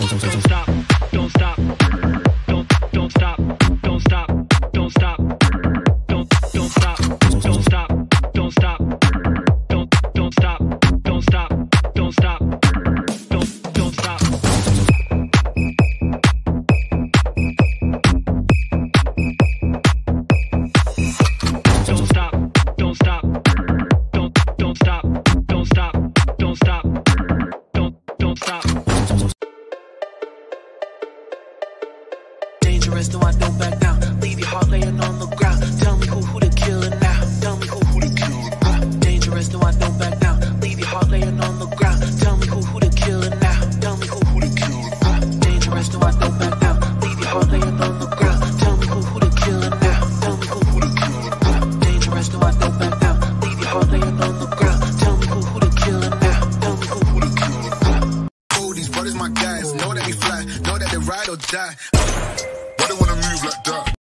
Dangerous, no, I don't back down. Leave your heart laying on the ground. Tell me who the killer now. Tell me who the killer. Dangerous, no, I don't back down. Leave your heart laying on the ground. Tell me who the killer now. Tell me who the killer. Dangerous, no, I don't back down. Leave your heart laying on the ground. Tell me who the killer now. Tell me who the killer. Dangerous, no, I don't back down. Leave your heart laying on the ground. Tell me who the killer now. Tell me who the killer. Oh, these brothers my guys. Know that they fly. Know that they ride or die. Why they wanna move like that?